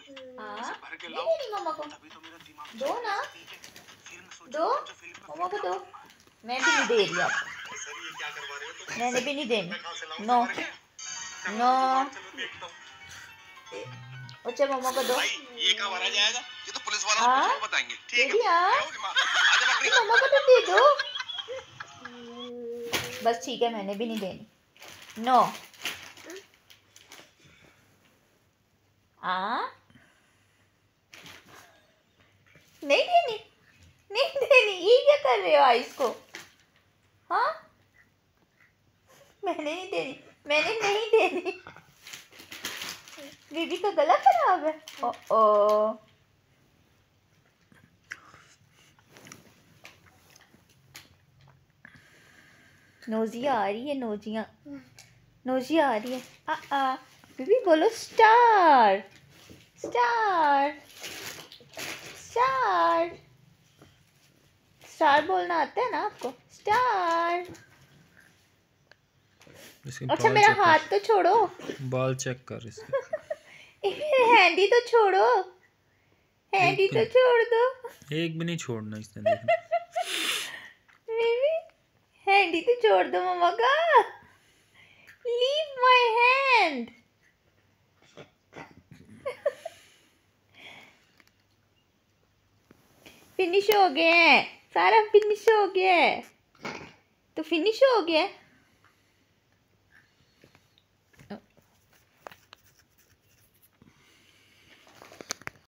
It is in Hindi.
हाँ नहीं देनी मम्मा को, दो ना, दो मम्मा को दो। मैं भी नहीं दे रही आपको, मैंने भी नहीं देनी। नो नो, अच्छा मम्मा को दो। ये कब आ जाएगा? ये तो पुलिस वालों को बताएंगे। ठीक है मम्मा को तो दे दो बस। ठीक है मैंने भी नहीं देनी। नो नहीं देनी, नहीं देनी। ये क्या कर रहे हो आइस को? हाँ मैंने नहीं देनी, मैंने नहीं देनी। बेबी का गला खराब है। ओ नोजिया आ रही है, नोजिया नोजिया आ रही है। बेबी बोलो स्टार स्टार स्टार। स्टार बोलना आता है ना आपको? स्टार। अच्छा मेरा हाथ तो छोड़ो, बाल चेक कर इसके। हैंडी तो छोड़ो, हैंडी तो छोड़ दो। एक भी नहीं छोड़ना इसने, देखना। बेबी हैंडी तो छोड़ दो मम्मा का। Leave my hand. फिनिश हो गया है, सारा फिनिश हो गया है। तो फिनिश हो गया है।